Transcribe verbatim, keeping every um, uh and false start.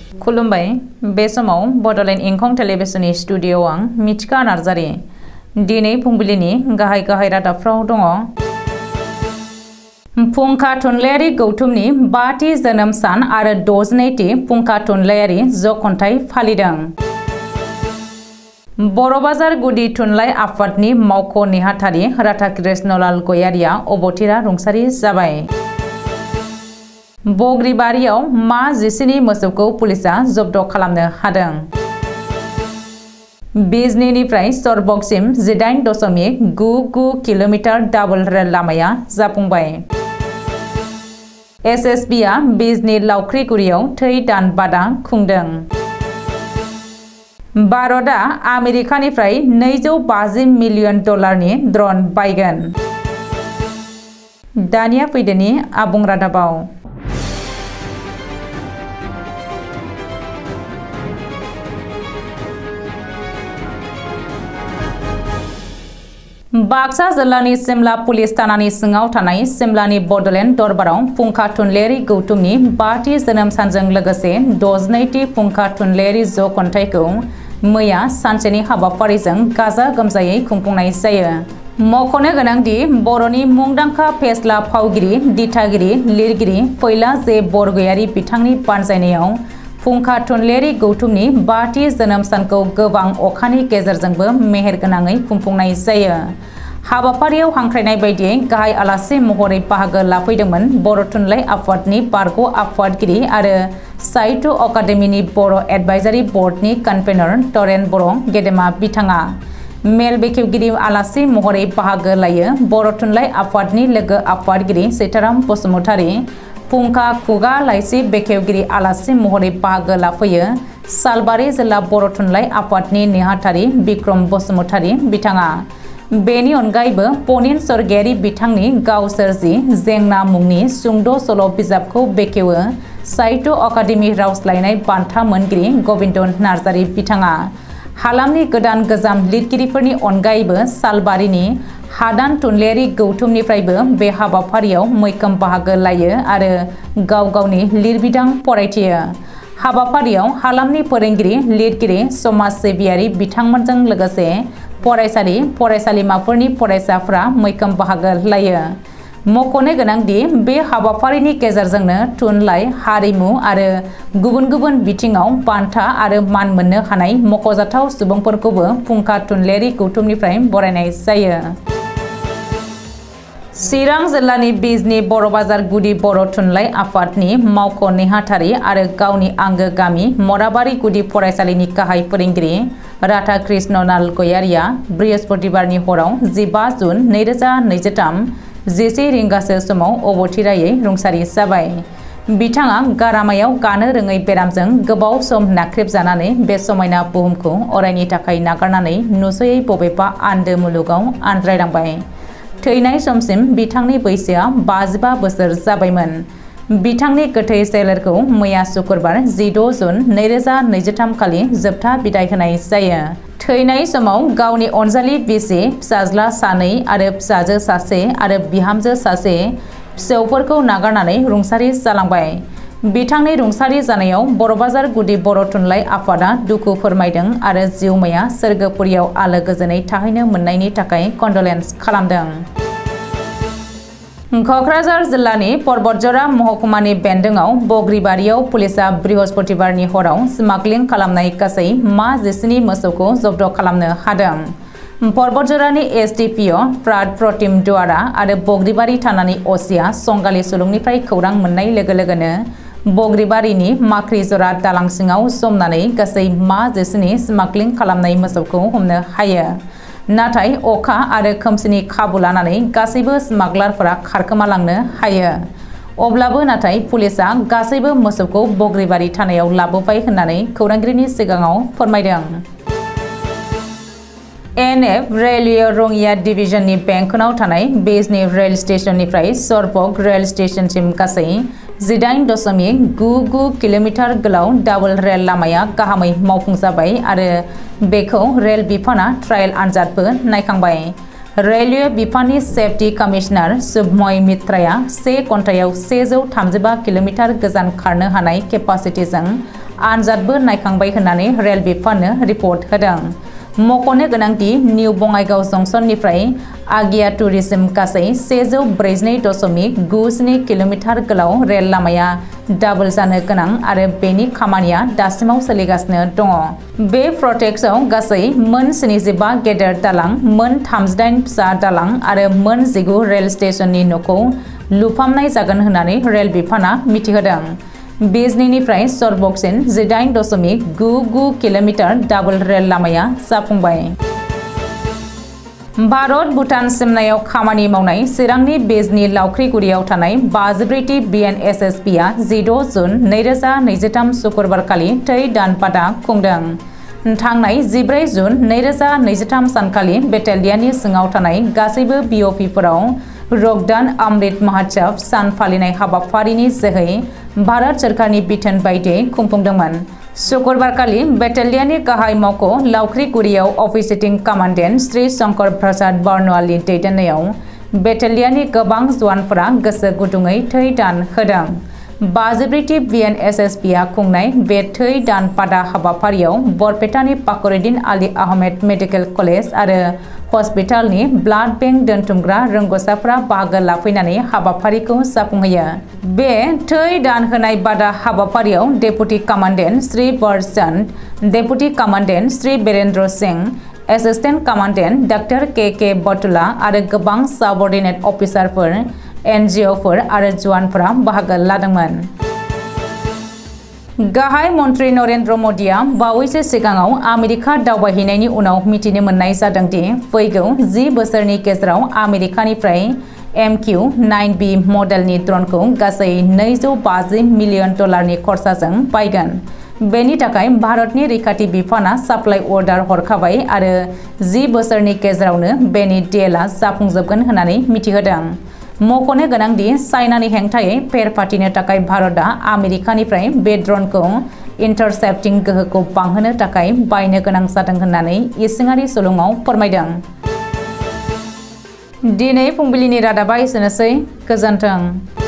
खुलुमबाय बे समाव बडलेण्ड इंखं टेलिभिजननि स्टुडियोआव आं मिथिका नार्जारि दिनै फुंबिलिनि गाहाय गाहाय रादाबफ्राव दङ। फुंखा थुनलाइयारि गौथुमनि बाथि जोनोम सान आरो द'जिनैथि फुंखा थुनलाइयारि जखन्थाइ फालिदों। बर' बाजार गुदि थुनलाइ आफादनि मावख' नेहाथारि राधा कृष्णलाल गयारिया अबथिरा रुंसारि जाबाय। बग्रिबारियाव मा जिस्नि मोसौखौ पुलिसा जब्द खालामनो हादों। बिजनीनिफ्राय सरबगसिम जिदाइन दशमिक गु गु किल'मिटार डाबल रेल लामाया जाफुंबाय। एस एस बिआ बिजनी लावख्रिगुरियाव थै दान बादा खुंदों। भारतआ आमेरिकानिफ्राय नैजौ बाजि मिलियन डलारनि ड्रन बायगोन। दानिया फैदोनि आबुं रादाबाव। बाक्सा जिल्लानि सिमला पुलिस थानानि सिङाव थानाय सिमलानि बडलेण्ड दरबाराव फुंखा थुनलाइयारि गौथुमनि बाथि जोनोम सानजों लोगोसे द'जिनैथि फुंखा थुनलाइयारि जखन्थाइखौ मैया सानसेनि हाबाफारिजों गाजा गोमजायै खुंफुंनाय जायो। मख'नो गोनांदि बर'नि मुंदांखा फेस्ला फावगिरि दिथागिरि लिरगिरि फैला जे बरगयारि बिथांनि बानजायनायाव फुंखा थुनलाइयारि गौथुमनि बाथि जोनोम सानखौ गोबां अखानि गेजेरजोंबो मेहेरगोनाङै खुंफुंनाय जायो। हाबाफारियाव हांख्रायनाय बायदियै गाहाय आलासि महरै बाहागो लाफैदोंमोन बर' थुनलाइ आफादनि बारग' आफादगिरि आरो साहित्य अकादेमिनि बर' एडभाइजारि बर्डनि कनभेनर तरेन बर' गेदेमा बिथाङा। मेल बेखेवगिरि आलासि महरै बाहागो लायो बर' थुनलाइ आफादनि लोगो आफादगिरि सीताराम बसुमतारी। फुंखा खुगा लाइसि बेखेवगिरि आलासि महरै बाहागो लाफैयो सालबारि जिल्ला बर' थुनलाइ आफादनि नेहाथारि बिक्रम बसुमतारी बिथाङा। बेनि अनगायैबो पनिन स्वर्गियारि बिथांनि गाव सोरजि जेंना मुंनि सुंद' सल' बिजाबखौ बेखेवो साहित्य अकादेमि रावस्लायनाय बान्था मोनगिरि गबिन्द नार्जारि बिथाङा। हालामनि गोदान गोजाम लिरगिरिफोरनि अनगायैबो सालबारिनि हादान थुनलाइयारि गौथुमनिफ्रायबो बे हाबाफारियाव मैखोम बाहागो लायो आरो गाव गावनि लिरबिदां फरायथियो। हाबाफारियाव हालामनि फोरोंगिरि लिरगिरि समाज सिबियारि बिथांमोनजों लोगोसे फरायसालि फरायसालिमाफोरनि फरायसाफ्रा मैखोम बाहागो लायो। मख'नो गोनांदि बे हाबाफारिनि गेजेरजोंनो थुनलाइ हारिमु आरो गुबुन गुबुन बिथिङाव बान्था आरो मान मोननो हानाय मख'जाथाव सुबुंफोरखौबो फुंखा थुनलाइयारि गौथुमनिफ्राय बरायनाय जायो। चिरां जिल्लानि बिजनी बर' बाजार गुदि बर' थुनलाइ आफादनि मावख' नेहाथारि आरो गावनि आंगो गामि मराबारि गुदि फरायसालिनि गाहाय फोरोंगिरि राधा कृष्णलाल गयारिया बृहस्पतिबारनि हराव जिबा जुन नैरोजा नैजिथाम जिसे रिंगासो समाव अबथिरायै रुंसारि जाबाय। बिथाङा गारामायाव गानो रोङै बेरामजों गोबाव सम नाख्रेबजानानै बे समायना बुहुमखौ अरायनि थाखाय नागारनानै नुस'यै बबेबा आन्दो मुलुगाव आनज्रायलांबाय। थैनाय समसिम बिथांनि बैसोआ बाजिबा बोसोर जाबायमोन। बिथांनि गोथै सोलेरखौ मैया शुक्रबार जिद' जुन नैरोजा नैजिथाम खालि जोबथा बिदाय होनाय जायो। थैनाय समाव गावनि अनजालि बिसि फिसाज्ला सानै आरो फिसाजो सासे आरो बिहामजो सासे फिसौफोरखौ नागारनानै रुंसारि जालांबाय। बिथांनि रुंसारि जानायाव बर' बाजार गुदि बर' थुनलाइ आफादा दुखु फोरमायदों आरो जिउमाया सोरगोपुरियाव आलो गोजोनै थाहैनो मोननायनि थाखाय कन्डलेन्स खालामदों। क'क्राझार जिल्लानि पर्बतजरा महकुमानि बेन्दोंआव बग्रिबारियाव पुलिसा बृहस्पतिबारनि हराव स्मागलिं खालामनाय गासै मा जिस्नि मोसौखौ जब्द खालामनो हादों। पर्बतजरानि एस डि पि अ प्राद प्रतिम दुवारा आरो बग्रिबारि थानानि असिया संगालि सुलुंनिफ्राय खौरां मोननाय लोगो लोगोनो बग्रिबारिनि माख्रिजरा दालां सिङाव जमनानै गासै मा जिस्नि स्मागलिं खालामनाय मोसौखौ हमनो हायो। नाथाय अखा आरो खोमसिनि खाबु लानानै गासैबो स्मागलारफोरा खारखोमालांनो हायो। अब्लाबो नाथाय पुलिसा गासैबो मोसौखौ बग्रिबारि थानायाव लाबोबाय होननानै खौरांगिरिनि सिगाङाव फोरमायदों। एन एफ रेलवे रङिया डिभिजननि बेंखनाव थानाय बिजनी रेल स्टेशननिफ्राय सरबग रेल स्टेशनसिम गासै जिदाइन दशमिक गु गु किल'मिटार गोलाव डाबल रेल लामाया गाहामै मावफुंजाबाय आरो बेखौ रेल बिफाना ट्रायल आनजादबो नायखांबाय। रेलवे बिफाननि सेफ्टि कमिशनार सुभमय मित्राया से घन्टायाव सेजौ थामजिबा किल'मिटार गोजान खारनो हानाय केपासिटिजों आनजादबो नायखांबाय होननानै रेल बिफाननो रिपर्ट होदों। मख'नो गोनांदि निउ बङाइगाव जंक्शननिफ्राय आगिया टुरिज्म गासै सेजौ ब्रैजिनै दशमिक गु स्नि किल'मिटार गोलाव रेल लामाया डाबल जानो गोनां आरो बेनि खामानिया दासिमाव सोलिगासिनो दङ। बे प्रजेक्टआव गासै मोन स्निजिबा गेदेर दालां, मोन थामजिदाइन फिसा दालां आरो मोन जिगु रेल स्टेशननि न'खौ लुफामनाय जागोन होननानै रेल बिफाना मिथिहोदों। बिजनीनिफ्राय सरबकसिम जिदाइन दशमिक गु गु किल'मिटार डाबल रेल लामाया जाफुंबाय। भारत भुटान सिमनायाव खामानि मावनाय चिरांनि बिजनी लावख्रिगुरियाव थानाय बाजिब्रैथि B N S S P A जिद' जुन नैरोजा नैजिथाम शुक्रबारखालि थै दान बादा खुंदों। थांनाय जिब्रै जुन नैरोजा नैजिथाम सानखालि बेटेलियाननि सिङाव थानाय गासैबो बि अ पिफोराव रक्तदान अमृत महोत्सव सान फालिनाय हाबाफारिनि जोहै भारत सोरखारनि बिथोन बायदियै खुंफुंदोंमोन। शुक्रबारखालि बेटेलियाननि गाहाय मावख' लावख्रिगुरियाव अफिसियेटिं कमान्डेन्ट श्री शंकर प्रसाद बर्नवालनि दैदेननायाव बेटेलियाननि गोबां जवानफोरा गोसो गुदुङै थै दान होदों। बाजिब्रैथि B N S S P A खुंनाय बे थै दान बादा हाबाफारियाव बरपेटानि फाखरुद्दिन आली आहमेद मेडिकेल कलेज आरो हस्पिटालनि ब्लाड बेंक दोनथुमग्रा रोंग'साफोरा बाहागो लाफैनानै हाबाफारिखौ जाफुंहोयो। बे थै दान होनाय बादा हाबाफारियाव deputy commandant Shri Barchand, deputy commandant Shri Birendra Singh, assistant commandant doctor K K बटुला आरो गोबां साबअर्डिनेट अफिसारफोर, एन जि अफोर आरो जवानफोरा बाहागो लादोंमोन। गाहाय मन्त्रि नरेन्द्र मदिया बावैसो सिगाङाव आमेरिका दावबायहैनायनि उनाव मिथिनो मोननाय जादों दि फैगौ जि बोसोरनि गेजेराव आमेरिकानिफ्राय एम किउ नाइन बि मडेलनि ड्रनखौ गासै नैजौ बाजि मिलियन डलारनि खरसाजों बायगोन। बेनि थाखाय भारतनि रैखाथि बिफाना साप्लाइ अर्डार हरखाबाय आरो जि बोसोरनि गेजेरावनो बेनि डिलआ जाफुंजोबगोन होननानै मिथिहोदों। मख'नो गोनांदि चाइनानि हेंथायै फेर फाथिनो थाखाय भारतआ आमेरिकानिफ्राय बे ड्रनखौ इन्टारसेप्टिं गोहोखौ बांहोनो थाखाय बायनो गोनां जादों होननानै इसिङारि सुलुङाव फोरमायदों। दिनै फुंबिलिनि रादाबा एसेनोसै। गोजोन्थों।